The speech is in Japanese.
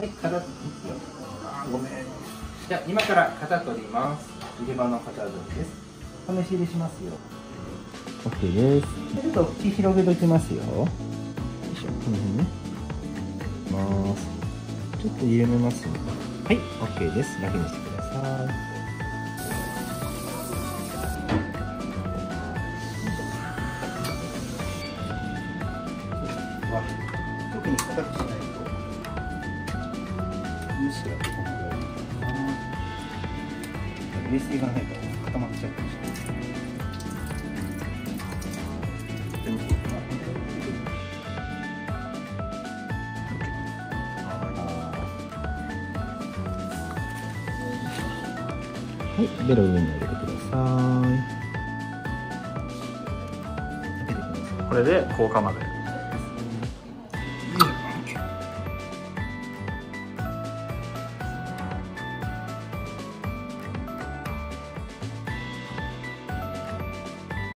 はい、ごめん。じゃあ今から型取ります。入れ歯の型取りです。試し入れしますよ。OK です。ちょっと口広げときますよ。よいしょ。この辺ね。ます。ちょっと緩めますね。はい、OK です。楽にしてください。特に硬くしないと虫がここまで冷水がないから固まっちゃうかもしれない。はい、ベロ上に上げてください。 これで効果まで。